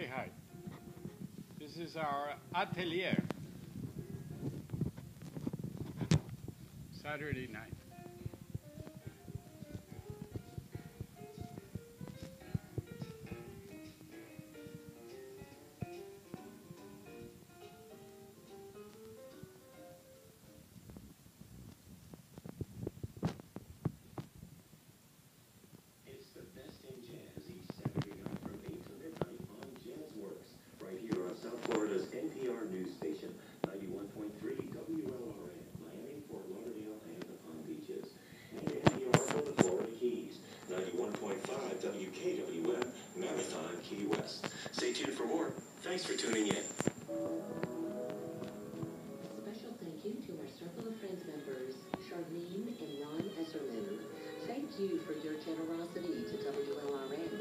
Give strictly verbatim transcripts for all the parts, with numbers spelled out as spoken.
Say hi. This is our Atelier. Saturday night. Florida's N P R news station, ninety-one point three W L R N, Miami, Fort Lauderdale, and the Palm Beaches. And N P R for the Florida Keys, ninety-one point five W K W M, Marathon, Key West. Stay tuned for more. Thanks for tuning in. Special thank you to our Circle of Friends members, Charlene and Ron Esserman. Thank you for your generosity to W L R N.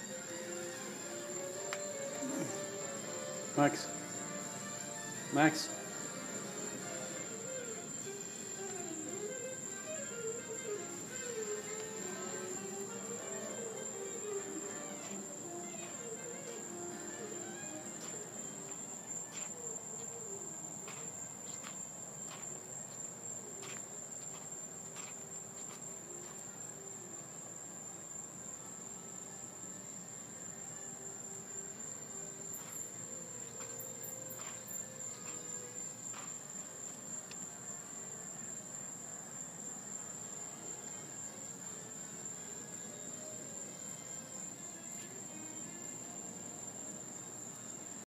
Max. Max.